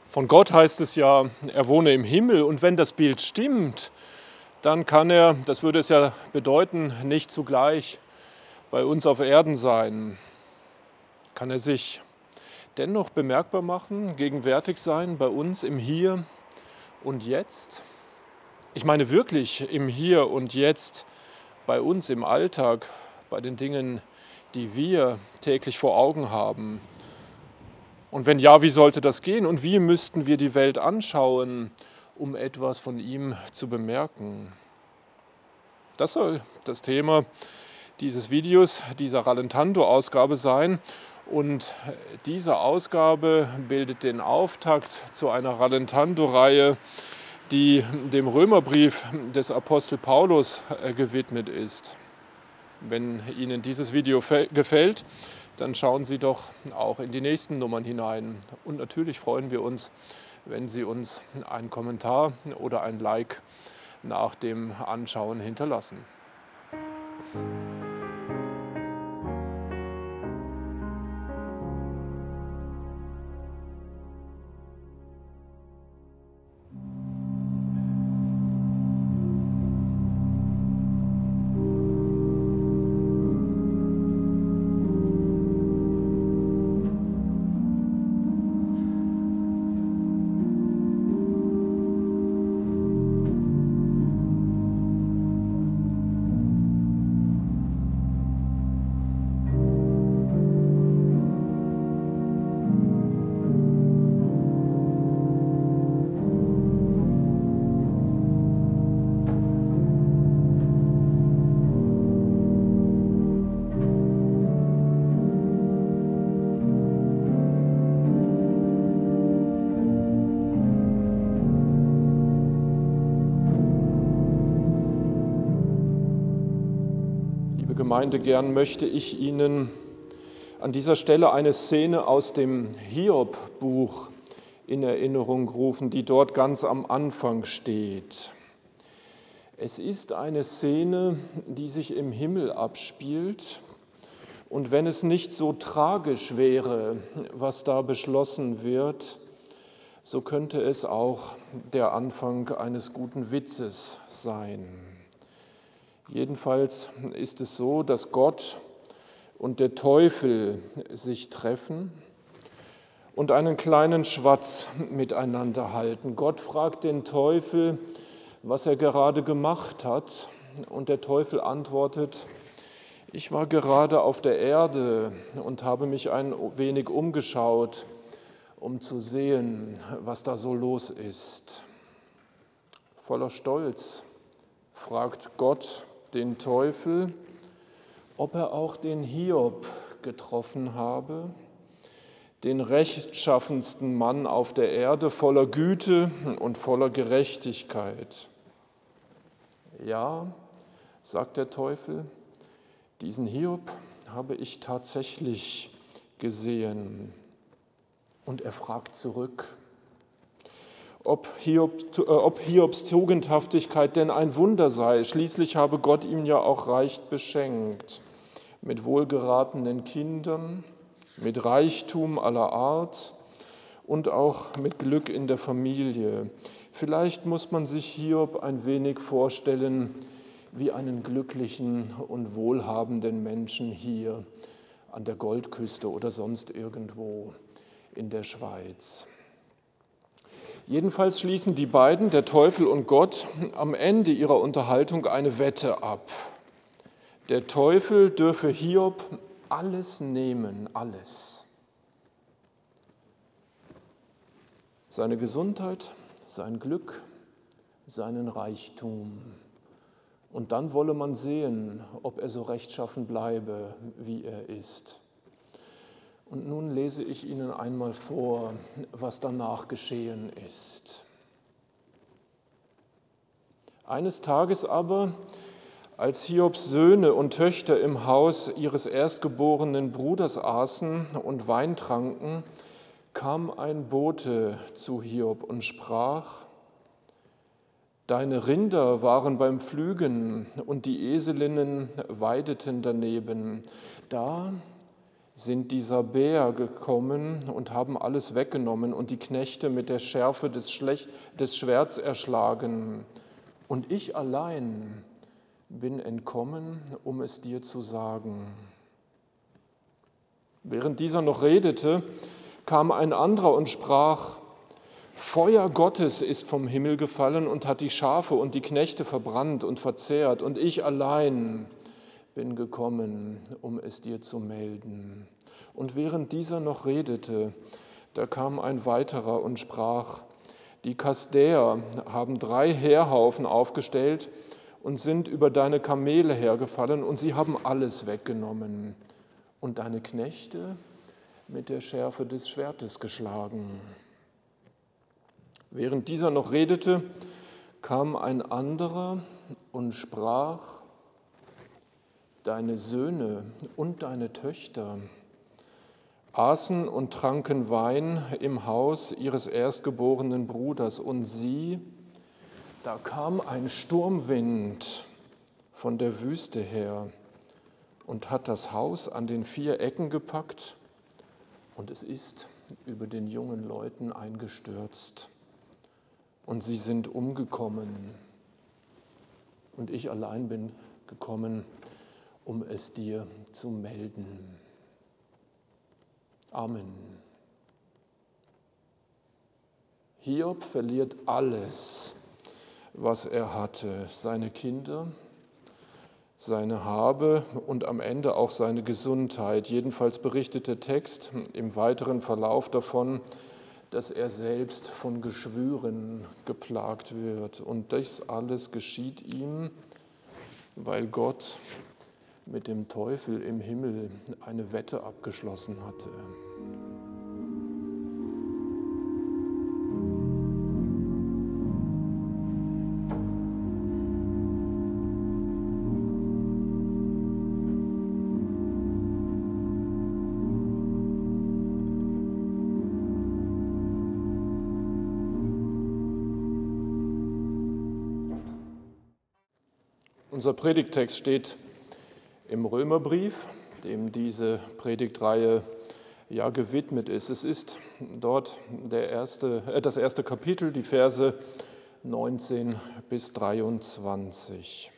Von Gott heißt es ja, er wohne im Himmel. Und wenn das Bild stimmt, dann kann er, das würde es ja bedeuten, nicht zugleich bei uns auf Erden sein. Kann er sich dennoch bemerkbar machen, gegenwärtig sein bei uns im Hier und Jetzt? Ich meine wirklich im Hier und Jetzt, bei uns im Alltag, bei den Dingen, die wir täglich vor Augen haben. Und wenn ja, wie sollte das gehen? Und wie müssten wir die Welt anschauen, um etwas von ihm zu bemerken? Das soll das Thema dieses Videos, dieser Rallentando-Ausgabe sein. Und diese Ausgabe bildet den Auftakt zu einer Rallentando-Reihe, die dem Römerbrief des Apostel Paulus gewidmet ist. Wenn Ihnen dieses Video gefällt, dann schauen Sie doch auch in die nächsten Nummern hinein. Und natürlich freuen wir uns, wenn Sie uns einen Kommentar oder ein Like nach dem Anschauen hinterlassen. Gemeinde, gern möchte ich Ihnen an dieser Stelle eine Szene aus dem Hiob-Buch in Erinnerung rufen, die dort ganz am Anfang steht. Es ist eine Szene, die sich im Himmel abspielt, und wenn es nicht so tragisch wäre, was da beschlossen wird, so könnte es auch der Anfang eines guten Witzes sein. Jedenfalls ist es so, dass Gott und der Teufel sich treffen und einen kleinen Schwatz miteinander halten. Gott fragt den Teufel, was er gerade gemacht hat, und der Teufel antwortet: Ich war gerade auf der Erde und habe mich ein wenig umgeschaut, um zu sehen, was da so los ist. Voller Stolz fragt Gott den Teufel, ob er auch den Hiob getroffen habe, den rechtschaffensten Mann auf der Erde, voller Güte und voller Gerechtigkeit. Ja, sagt der Teufel, diesen Hiob habe ich tatsächlich gesehen. Und er fragt zurück, ob Hiobs Tugendhaftigkeit denn ein Wunder sei. Schließlich habe Gott ihm ja auch reich beschenkt, mit wohlgeratenen Kindern, mit Reichtum aller Art und auch mit Glück in der Familie. Vielleicht muss man sich Hiob ein wenig vorstellen wie einen glücklichen und wohlhabenden Menschen hier an der Goldküste oder sonst irgendwo in der Schweiz. Jedenfalls schließen die beiden, der Teufel und Gott, am Ende ihrer Unterhaltung eine Wette ab. Der Teufel dürfe Hiob alles nehmen, alles. Seine Gesundheit, sein Glück, seinen Reichtum. Und dann wolle man sehen, ob er so rechtschaffen bleibe, wie er ist. Und nun lese ich Ihnen einmal vor, was danach geschehen ist. Eines Tages aber, als Hiobs Söhne und Töchter im Haus ihres erstgeborenen Bruders aßen und Wein tranken, kam ein Bote zu Hiob und sprach: Deine Rinder waren beim Pflügen und die Eselinnen weideten daneben. Da sind die Sabäer gekommen und haben alles weggenommen und die Knechte mit der Schärfe des Schwerts erschlagen. Und ich allein bin entkommen, um es dir zu sagen. Während dieser noch redete, kam ein anderer und sprach: Feuer Gottes ist vom Himmel gefallen und hat die Schafe und die Knechte verbrannt und verzehrt, und ich allein bin gekommen, um es dir zu melden. Und während dieser noch redete, da kam ein weiterer und sprach: Die Kasdäer haben 3 Heerhaufen aufgestellt und sind über deine Kamele hergefallen, und sie haben alles weggenommen und deine Knechte mit der Schärfe des Schwertes geschlagen. Während dieser noch redete, kam ein anderer und sprach: Deine Söhne und deine Töchter aßen und tranken Wein im Haus ihres erstgeborenen Bruders. Und sieh, da kam ein Sturmwind von der Wüste her und hat das Haus an den 4 Ecken gepackt, und es ist über den jungen Leuten eingestürzt. Und sie sind umgekommen. Und ich allein bin gekommen, um es dir zu melden. Amen. Hiob verliert alles, was er hatte, seine Kinder, seine Habe und am Ende auch seine Gesundheit. Jedenfalls berichtet der Text im weiteren Verlauf davon, dass er selbst von Geschwüren geplagt wird. Und das alles geschieht ihm, weil Gott mit dem Teufel im Himmel eine Wette abgeschlossen hatte. Unser Predigttext steht im Römerbrief, dem diese Predigtreihe ja gewidmet ist. Es ist dort das erste Kapitel, die Verse 19 bis 23.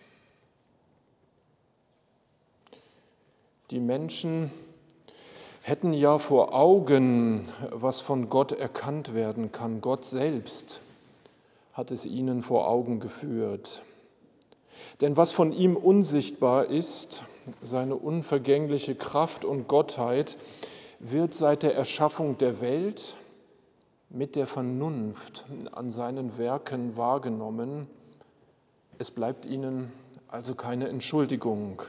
Die Menschen hätten ja vor Augen, was von Gott erkannt werden kann. Gott selbst hat es ihnen vor Augen geführt. Denn was von ihm unsichtbar ist, seine unvergängliche Kraft und Gottheit, wird seit der Erschaffung der Welt mit der Vernunft an seinen Werken wahrgenommen. Es bleibt ihnen also keine Entschuldigung.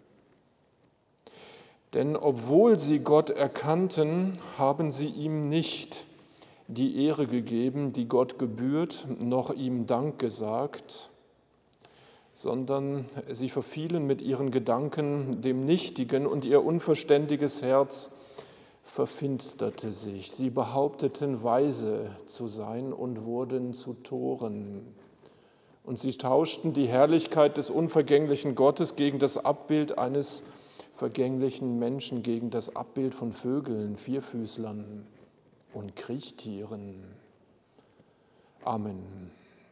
Denn obwohl sie Gott erkannten, haben sie ihm nicht die Ehre gegeben, die Gott gebührt, noch ihm Dank gesagt, sondern sie verfielen mit ihren Gedanken dem Nichtigen und ihr unverständiges Herz verfinsterte sich. Sie behaupteten, weise zu sein und wurden zu Toren. Und sie tauschten die Herrlichkeit des unvergänglichen Gottes gegen das Abbild eines vergänglichen Menschen, gegen das Abbild von Vögeln, Vierfüßlern und Kriechtieren. Amen.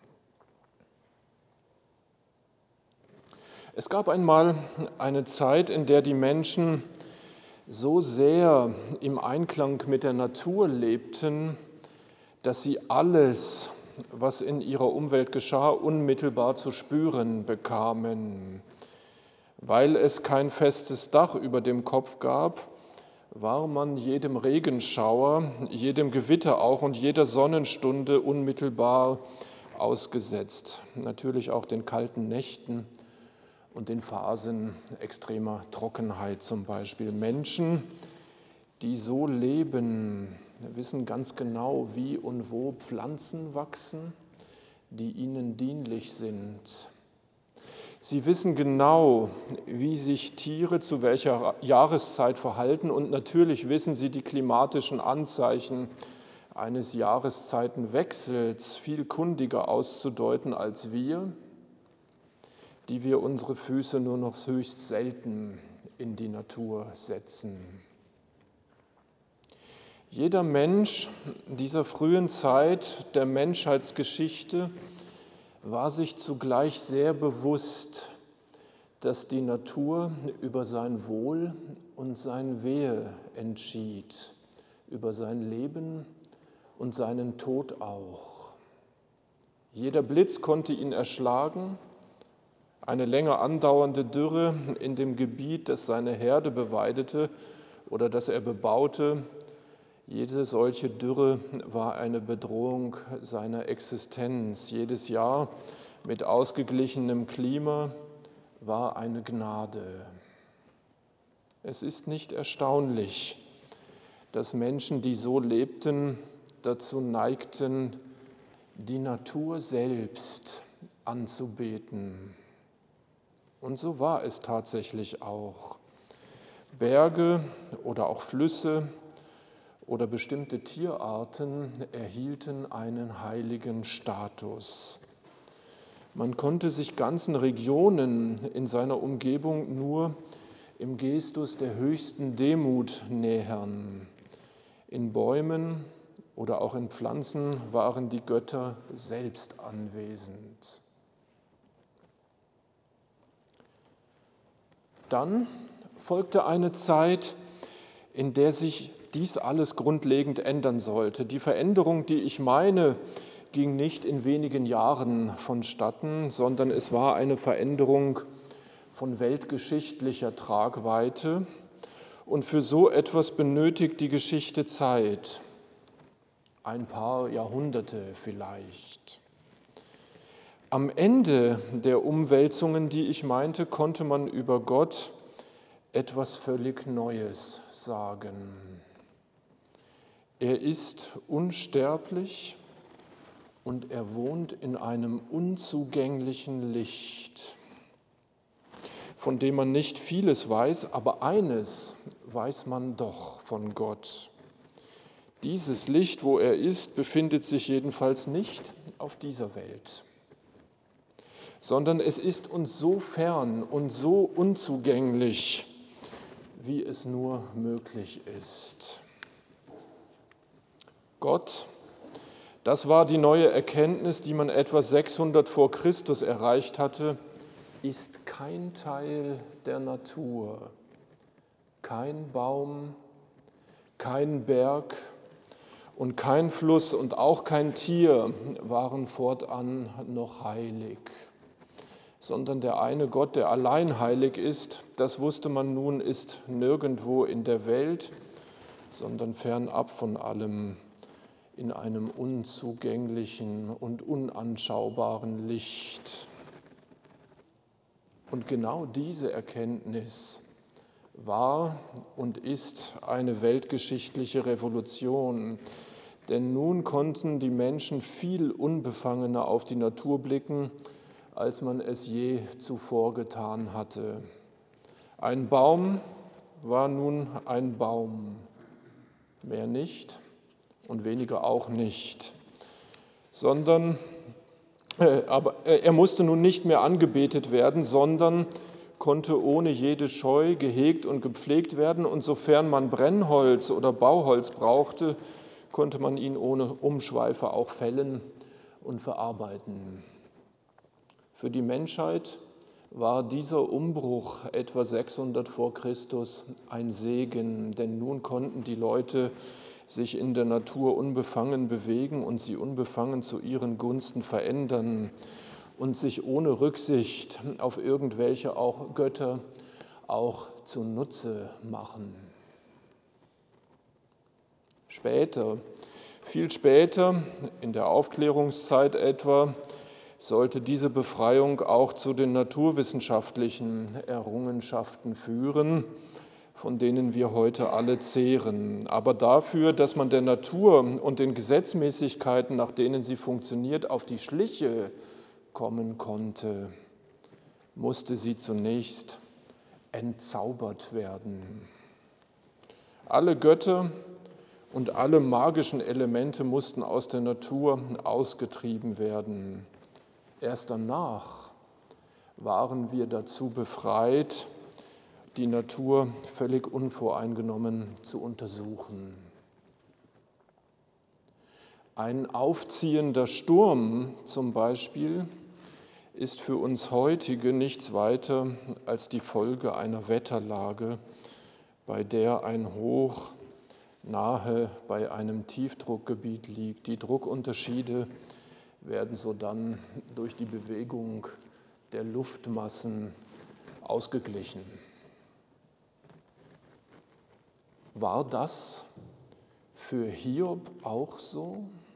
Es gab einmal eine Zeit, in der die Menschen so sehr im Einklang mit der Natur lebten, dass sie alles, was in ihrer Umwelt geschah, unmittelbar zu spüren bekamen. Weil es kein festes Dach über dem Kopf gab, war man jedem Regenschauer, jedem Gewitter auch und jeder Sonnenstunde unmittelbar ausgesetzt. Natürlich auch den kalten Nächten und den Phasen extremer Trockenheit zum Beispiel. Menschen, die so leben, wissen ganz genau, wie und wo Pflanzen wachsen, die ihnen dienlich sind. Sie wissen genau, wie sich Tiere zu welcher Jahreszeit verhalten, und natürlich wissen sie die klimatischen Anzeichen eines Jahreszeitenwechsels viel kundiger auszudeuten als wir, die wir unsere Füße nur noch höchst selten in die Natur setzen. Jeder Mensch dieser frühen Zeit der Menschheitsgeschichte war sich zugleich sehr bewusst, dass die Natur über sein Wohl und sein Wehe entschied, über sein Leben und seinen Tod auch. Jeder Blitz konnte ihn erschlagen, eine länger andauernde Dürre in dem Gebiet, das seine Herde beweidete oder das er bebaute, jede solche Dürre war eine Bedrohung seiner Existenz. Jedes Jahr mit ausgeglichenem Klima war eine Gnade. Es ist nicht erstaunlich, dass Menschen, die so lebten, dazu neigten, die Natur selbst anzubeten. Und so war es tatsächlich auch. Berge oder auch Flüsse oder bestimmte Tierarten erhielten einen heiligen Status. Man konnte sich ganzen Regionen in seiner Umgebung nur im Gestus der höchsten Demut nähern. In Bäumen oder auch in Pflanzen waren die Götter selbst anwesend. Dann folgte eine Zeit, in der sich dies alles grundlegend ändern sollte. Die Veränderung, die ich meine, ging nicht in wenigen Jahren vonstatten, sondern es war eine Veränderung von weltgeschichtlicher Tragweite. Und für so etwas benötigt die Geschichte Zeit, ein paar Jahrhunderte vielleicht. Am Ende der Umwälzungen, die ich meinte, konnte man über Gott etwas völlig Neues sagen. Er ist unsterblich und er wohnt in einem unzugänglichen Licht, von dem man nicht vieles weiß, aber eines weiß man doch von Gott. Dieses Licht, wo er ist, befindet sich jedenfalls nicht auf dieser Welt, sondern es ist uns so fern und so unzugänglich, wie es nur möglich ist. Gott, das war die neue Erkenntnis, die man etwa 600 vor Christus erreicht hatte, ist kein Teil der Natur. Kein Baum, kein Berg und kein Fluss und auch kein Tier waren fortan noch heilig, sondern der eine Gott, der allein heilig ist, das wusste man nun, ist nirgendwo in der Welt, sondern fernab von allem, in einem unzugänglichen und unanschaubaren Licht. Und genau diese Erkenntnis war und ist eine weltgeschichtliche Revolution, denn nun konnten die Menschen viel unbefangener auf die Natur blicken, als man es je zuvor getan hatte. Ein Baum war nun ein Baum, mehr nicht und weniger auch nicht, sondern aber er musste nun nicht mehr angebetet werden, sondern konnte ohne jede Scheu gehegt und gepflegt werden. Und sofern man Brennholz oder Bauholz brauchte, konnte man ihn ohne Umschweife auch fällen und verarbeiten. Für die Menschheit war dieser Umbruch etwa 600 vor Christus ein Segen, denn nun konnten die Leute sich in der Natur unbefangen bewegen und sie unbefangen zu ihren Gunsten verändern und sich ohne Rücksicht auf irgendwelche auch Götter auch zunutze machen. Später, viel später, in der Aufklärungszeit etwa, sollte diese Befreiung auch zu den naturwissenschaftlichen Errungenschaften führen, von denen wir heute alle zehren. Aber dafür, dass man der Natur und den Gesetzmäßigkeiten, nach denen sie funktioniert, auf die Schliche kommen konnte, musste sie zunächst entzaubert werden. Alle Götter und alle magischen Elemente mussten aus der Natur ausgetrieben werden. Erst danach waren wir dazu befreit, die Natur völlig unvoreingenommen zu untersuchen. Ein aufziehender Sturm zum Beispiel ist für uns heutige nichts weiter als die Folge einer Wetterlage, bei der ein Hoch nahe bei einem Tiefdruckgebiet liegt. Die Druckunterschiede werden sodann durch die Bewegung der Luftmassen ausgeglichen. War das für Hiob auch so?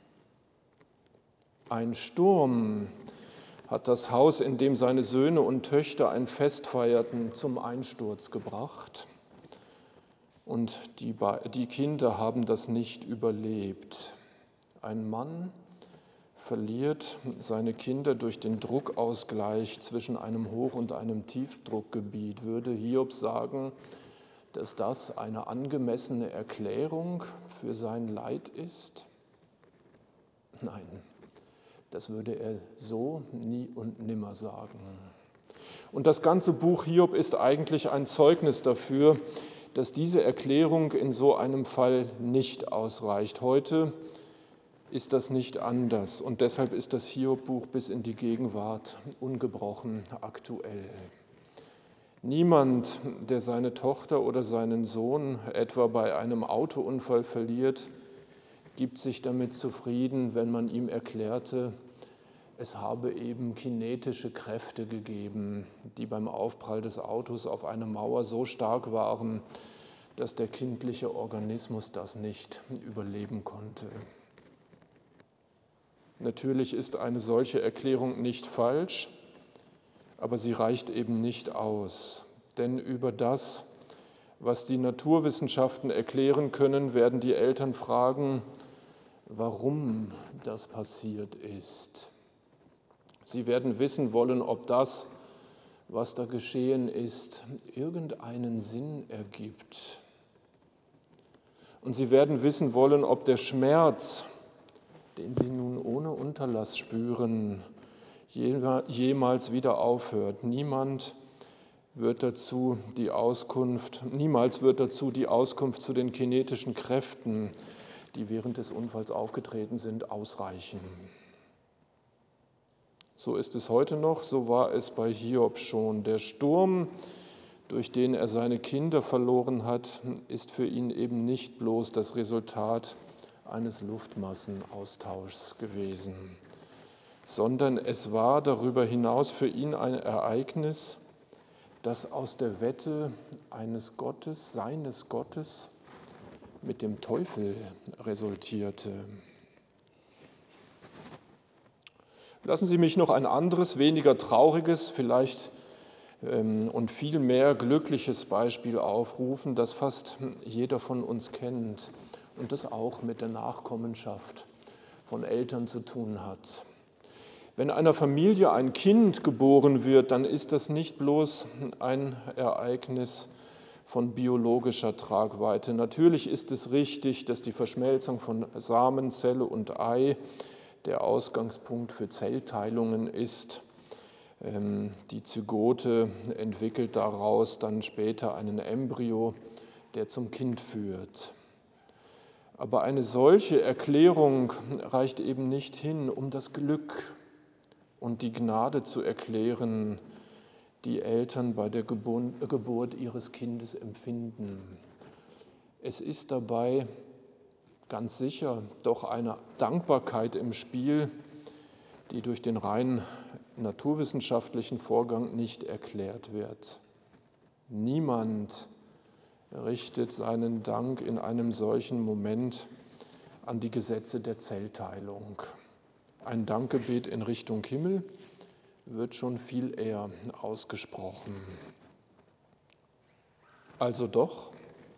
Ein Sturm hat das Haus, in dem seine Söhne und Töchter ein Fest feierten, zum Einsturz gebracht. Und die Kinder haben das nicht überlebt. Ein Mann verliert seine Kinder durch den Druckausgleich zwischen einem Hoch- und einem Tiefdruckgebiet. Würde Hiob sagen, dass das eine angemessene Erklärung für sein Leid ist? Nein, das würde er so nie und nimmer sagen. Und das ganze Buch Hiob ist eigentlich ein Zeugnis dafür, dass diese Erklärung in so einem Fall nicht ausreicht. Heute ist das nicht anders und deshalb ist das Hiob-Buch bis in die Gegenwart ungebrochen aktuell. Niemand, der seine Tochter oder seinen Sohn etwa bei einem Autounfall verliert, gibt sich damit zufrieden, wenn man ihm erklärte, es habe eben kinetische Kräfte gegeben, die beim Aufprall des Autos auf eine Mauer so stark waren, dass der kindliche Organismus das nicht überleben konnte. Natürlich ist eine solche Erklärung nicht falsch, aber sie reicht eben nicht aus. Denn über das, was die Naturwissenschaften erklären können, werden die Eltern fragen, warum das passiert ist. Sie werden wissen wollen, ob das, was da geschehen ist, irgendeinen Sinn ergibt. Und sie werden wissen wollen, ob der Schmerz, den sie nun ohne Unterlass spüren, jemals wieder aufhört. Niemals wird dazu die Auskunft zu den kinetischen Kräften, die während des Unfalls aufgetreten sind, ausreichen. So ist es heute noch, so war es bei Hiob schon. Der Sturm, durch den er seine Kinder verloren hat, ist für ihn eben nicht bloß das Resultat eines Luftmassenaustauschs gewesen, sondern es war darüber hinaus für ihn ein Ereignis, das aus der Wette eines Gottes, seines Gottes, mit dem Teufel resultierte. Lassen Sie mich noch ein anderes, weniger trauriges, vielleicht und viel mehr glückliches Beispiel aufrufen, das fast jeder von uns kennt und das auch mit der Nachkommenschaft von Eltern zu tun hat. Wenn einer Familie ein Kind geboren wird, dann ist das nicht bloß ein Ereignis von biologischer Tragweite. Natürlich ist es richtig, dass die Verschmelzung von Samen, Zelle und Ei der Ausgangspunkt für Zellteilungen ist. Die Zygote entwickelt daraus dann später einen Embryo, der zum Kind führt. Aber eine solche Erklärung reicht eben nicht hin, um das Glück und die Gnade zu erklären, die Eltern bei der Geburt ihres Kindes empfinden. Es ist dabei ganz sicher doch eine Dankbarkeit im Spiel, die durch den rein naturwissenschaftlichen Vorgang nicht erklärt wird. Niemand richtet seinen Dank in einem solchen Moment an die Gesetze der Zellteilung. Ein Dankgebet in Richtung Himmel wird schon viel eher ausgesprochen. Also doch,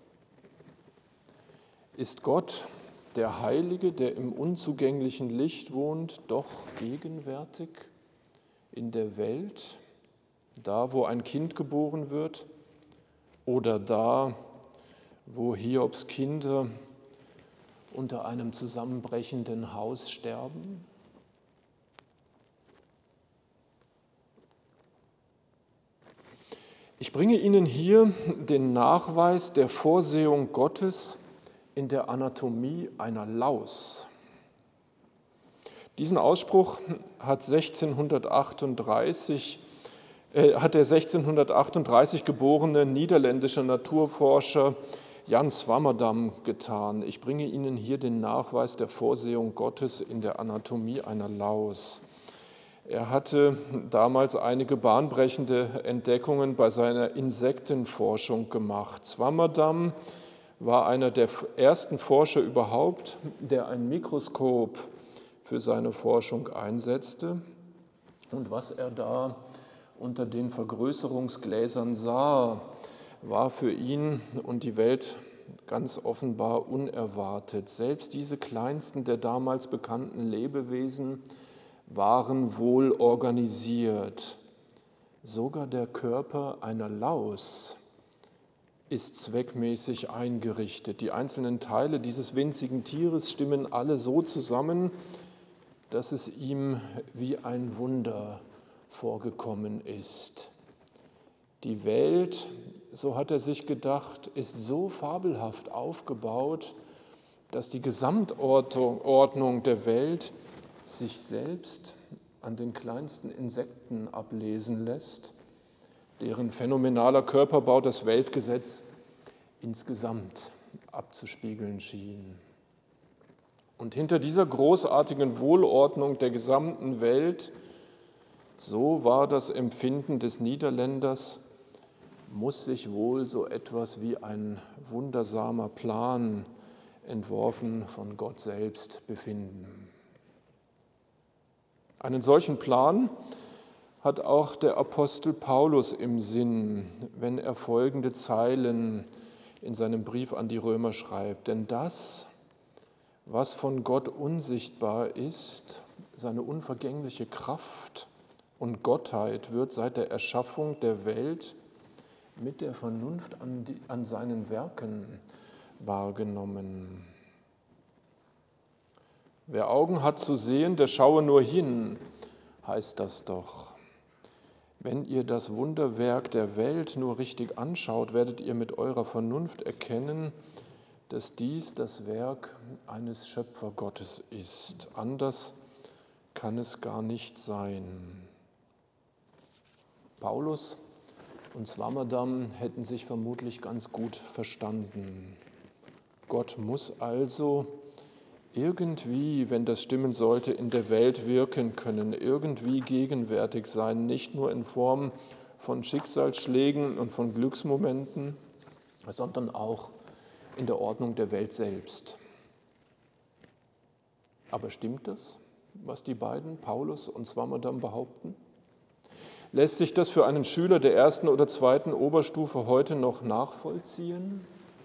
ist Gott, der Heilige, der im unzugänglichen Licht wohnt, doch gegenwärtig in der Welt, da, wo ein Kind geboren wird, oder da, wo Hiobs Kinder unter einem zusammenbrechenden Haus sterben? Ich bringe Ihnen hier den Nachweis der Vorsehung Gottes in der Anatomie einer Laus. Diesen Ausspruch hat der 1638 geborene niederländische Naturforscher Jan Swammerdam getan. Ich bringe Ihnen hier den Nachweis der Vorsehung Gottes in der Anatomie einer Laus. Er hatte damals einige bahnbrechende Entdeckungen bei seiner Insektenforschung gemacht. Swammerdam war einer der ersten Forscher überhaupt, der ein Mikroskop für seine Forschung einsetzte. Und was er da unter den Vergrößerungsgläsern sah, war für ihn und die Welt ganz offenbar unerwartet. Selbst diese kleinsten der damals bekannten Lebewesen waren wohl organisiert. Sogar der Körper einer Laus ist zweckmäßig eingerichtet. Die einzelnen Teile dieses winzigen Tieres stimmen alle so zusammen, dass es ihm wie ein Wunder vorgekommen ist. Die Welt, so hat er sich gedacht, ist so fabelhaft aufgebaut, dass die Gesamtordnung der Welt sich selbst an den kleinsten Insekten ablesen lässt, deren phänomenaler Körperbau das Weltgesetz insgesamt abzuspiegeln schien. Und hinter dieser großartigen Wohlordnung der gesamten Welt, so war das Empfinden des Niederländers, muss sich wohl so etwas wie ein wundersamer Plan, entworfen von Gott selbst, befinden. Einen solchen Plan hat auch der Apostel Paulus im Sinn, wenn er folgende Zeilen in seinem Brief an die Römer schreibt. Denn das, was von Gott unsichtbar ist, seine unvergängliche Kraft und Gottheit, wird seit der Erschaffung der Welt mit der Vernunft an seinen Werken wahrgenommen. Wer Augen hat zu sehen, der schaue nur hin, heißt das doch. Wenn ihr das Wunderwerk der Welt nur richtig anschaut, werdet ihr mit eurer Vernunft erkennen, dass dies das Werk eines Schöpfergottes ist. Anders kann es gar nicht sein. Paulus und Swammerdam hätten sich vermutlich ganz gut verstanden. Gott muss also irgendwie, wenn das stimmen sollte, in der Welt wirken können, irgendwie gegenwärtig sein, nicht nur in Form von Schicksalsschlägen und von Glücksmomenten, sondern auch in der Ordnung der Welt selbst. Aber stimmt das, was die beiden, Paulus und Swammerdam, behaupten? Lässt sich das für einen Schüler der ersten oder zweiten Oberstufe heute noch nachvollziehen?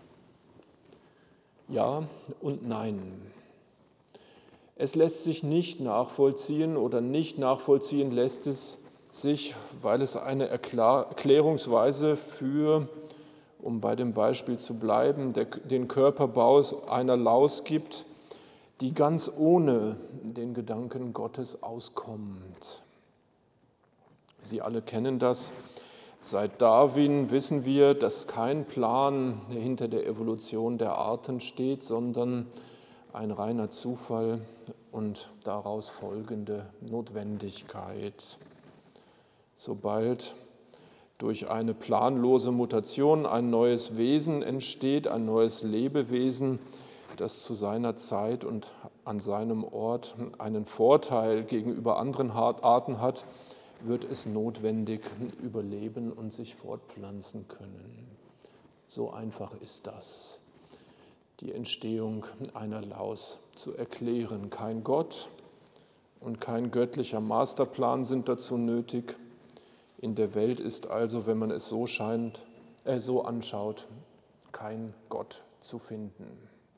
Ja und nein. Es lässt sich nicht nachvollziehen oder nicht nachvollziehen lässt es sich, weil es eine Erklärungsweise für, um bei dem Beispiel zu bleiben, den Körperbau einer Laus gibt, die ganz ohne den Gedanken Gottes auskommt. Sie alle kennen das. Seit Darwin wissen wir, dass kein Plan hinter der Evolution der Arten steht, sondern ein reiner Zufall und daraus folgende Notwendigkeit. Sobald durch eine planlose Mutation ein neues Wesen entsteht, ein neues Lebewesen, das zu seiner Zeit und an seinem Ort einen Vorteil gegenüber anderen Arten hat, wird es notwendig überleben und sich fortpflanzen können. So einfach ist das, die Entstehung einer Laus zu erklären. Kein Gott und kein göttlicher Masterplan sind dazu nötig. In der Welt ist also, wenn man es so anschaut, kein Gott zu finden.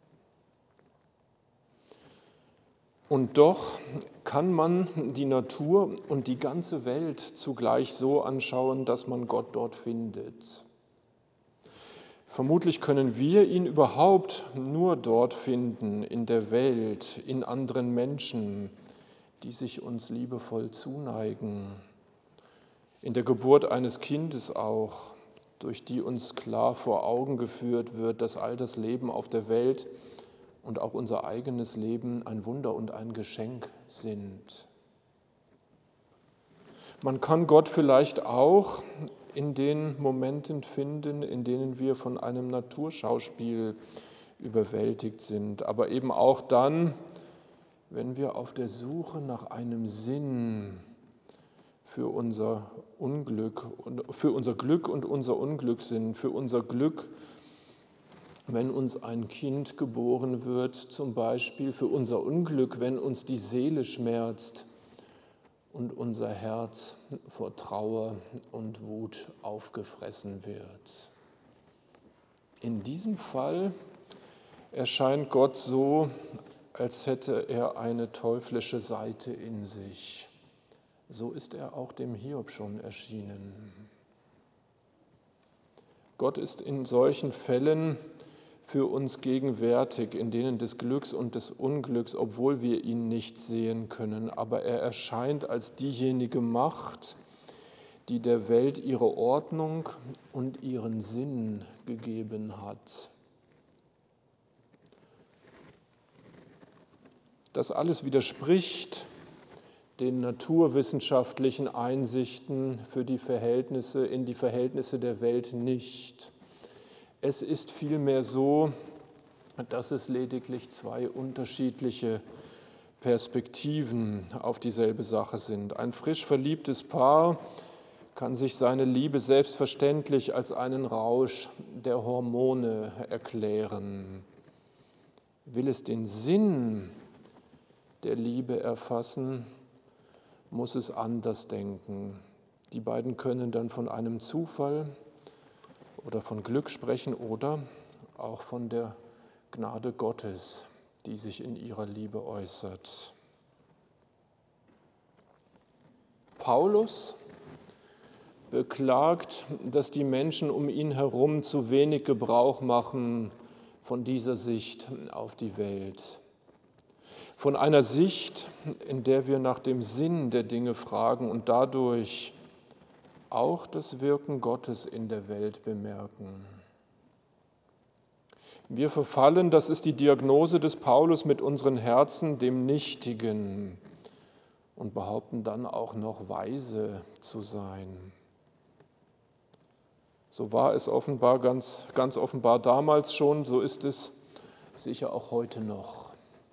Und doch kann man die Natur und die ganze Welt zugleich so anschauen, dass man Gott dort findet. Vermutlich können wir ihn überhaupt nur dort finden, in der Welt, in anderen Menschen, die sich uns liebevoll zuneigen. In der Geburt eines Kindes auch, durch die uns klar vor Augen geführt wird, dass all das Leben auf der Welt und auch unser eigenes Leben ein Wunder und ein Geschenk sind. Man kann Gott vielleicht auch in den Momenten finden, in denen wir von einem Naturschauspiel überwältigt sind, aber eben auch dann, wenn wir auf der Suche nach einem Sinn für unser Unglück und für unser Glück und unser Unglück sind, für unser Glück, wenn uns ein Kind geboren wird, zum Beispiel, für unser Unglück, wenn uns die Seele schmerzt und unser Herz vor Trauer und Wut aufgefressen wird. In diesem Fall erscheint Gott so, als hätte er eine teuflische Seite in sich. So ist er auch dem Hiob schon erschienen. Gott ist in solchen Fällen für uns gegenwärtig, in denen des Glücks und des Unglücks, obwohl wir ihn nicht sehen können. Aber er erscheint als diejenige Macht, die der Welt ihre Ordnung und ihren Sinn gegeben hat. Das alles widerspricht den naturwissenschaftlichen Einsichten in die Verhältnisse der Welt nicht. Es ist vielmehr so, dass es lediglich zwei unterschiedliche Perspektiven auf dieselbe Sache sind. Ein frisch verliebtes Paar kann sich seine Liebe selbstverständlich als einen Rausch der Hormone erklären. Will es den Sinn der Liebe erfassen, muss es anders denken. Die beiden können dann von einem Zufall oder von Glück sprechen oder auch von der Gnade Gottes, die sich in ihrer Liebe äußert. Paulus beklagt, dass die Menschen um ihn herum zu wenig Gebrauch machen von dieser Sicht auf die Welt. Von einer Sicht, in der wir nach dem Sinn der Dinge fragen und dadurch auch das Wirken Gottes in der Welt bemerken. Wir verfallen, das ist die Diagnose des Paulus, mit unseren Herzen dem Nichtigen und behaupten dann auch noch weise zu sein. So war es offenbar ganz offenbar damals schon, so ist es sicher auch heute noch.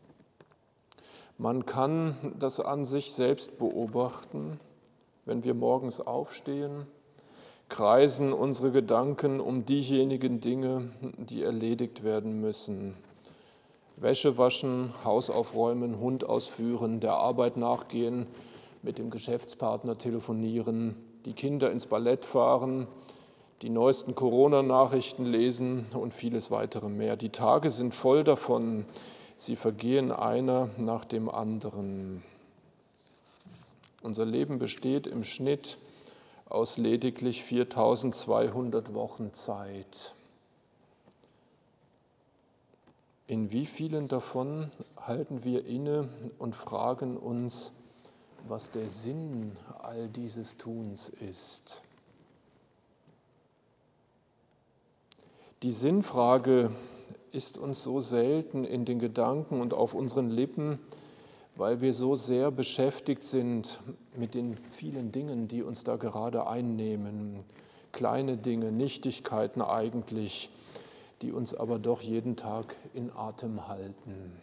Man kann das an sich selbst beobachten, wenn wir morgens aufstehen, kreisen unsere Gedanken um diejenigen Dinge, die erledigt werden müssen. Wäsche waschen, Haus aufräumen, Hund ausführen, der Arbeit nachgehen, mit dem Geschäftspartner telefonieren, die Kinder ins Ballett fahren, die neuesten Corona-Nachrichten lesen und vieles weitere mehr. Die Tage sind voll davon. Sie vergehen einer nach dem anderen. Unser Leben besteht im Schnitt aus lediglich 4200 Wochen Zeit. In wie vielen davon halten wir inne und fragen uns, was der Sinn all dieses Tuns ist? Die Sinnfrage ist uns so selten in den Gedanken und auf unseren Lippen, weil wir so sehr beschäftigt sind mit den vielen Dingen, die uns da gerade einnehmen. Kleine Dinge, Nichtigkeiten eigentlich, die uns aber doch jeden Tag in Atem halten.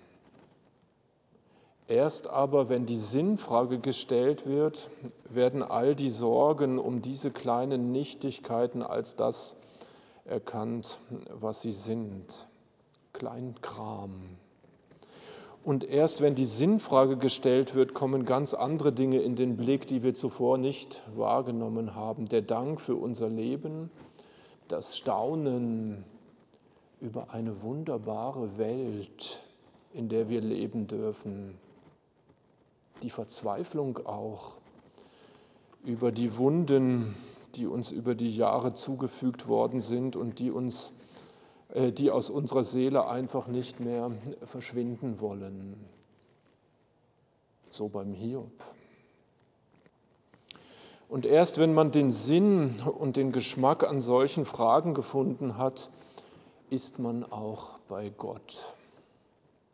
Erst aber, wenn die Sinnfrage gestellt wird, werden all die Sorgen um diese kleinen Nichtigkeiten als das erkannt, was sie sind. Kleinkram. Und erst wenn die Sinnfrage gestellt wird, kommen ganz andere Dinge in den Blick, die wir zuvor nicht wahrgenommen haben. Der Dank für unser Leben, das Staunen über eine wunderbare Welt, in der wir leben dürfen. Die Verzweiflung auch über die Wunden, die uns über die Jahre zugefügt worden sind und die aus unserer Seele einfach nicht mehr verschwinden wollen. So beim Hiob. Und erst wenn man den Sinn und den Geschmack an solchen Fragen gefunden hat, ist man auch bei Gott.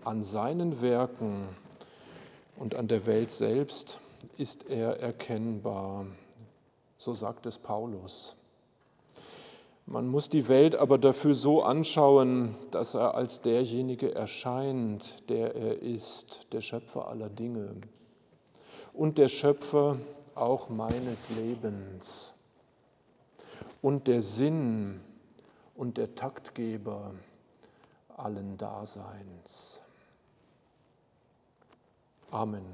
an seinen Werken und an der Welt selbst ist er erkennbar. So sagt es Paulus. Man muss die Welt aber dafür so anschauen, dass er als derjenige erscheint, der er ist, der Schöpfer aller Dinge und der Schöpfer auch meines Lebens und der Sinn und der Taktgeber allen Daseins. Amen.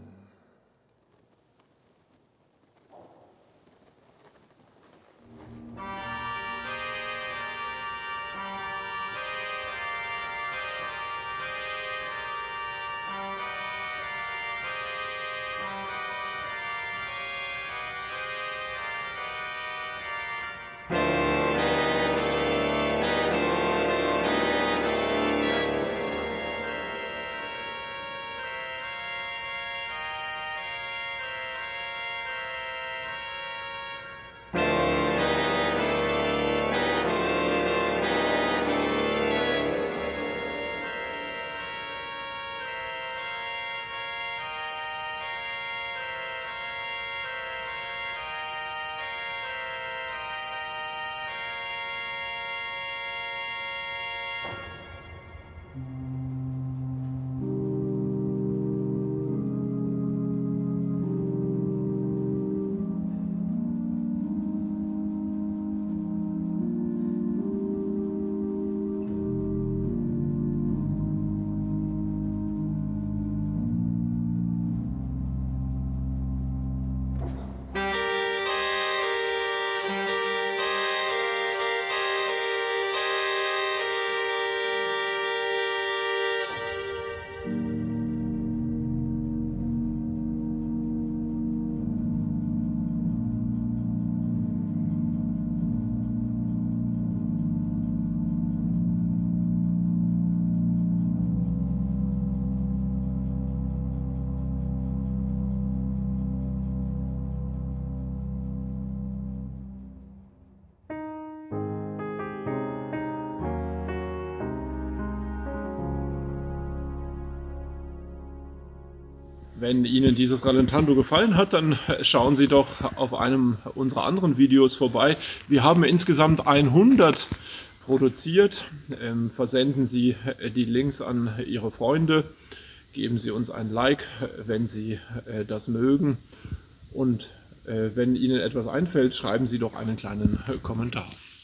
Wenn Ihnen dieses Rallentando gefallen hat, dann schauen Sie doch auf einem unserer anderen Videos vorbei. Wir haben insgesamt 100 produziert. Versenden Sie die Links an Ihre Freunde. Geben Sie uns ein Like, wenn Sie das mögen. Und wenn Ihnen etwas einfällt, schreiben Sie doch einen kleinen Kommentar.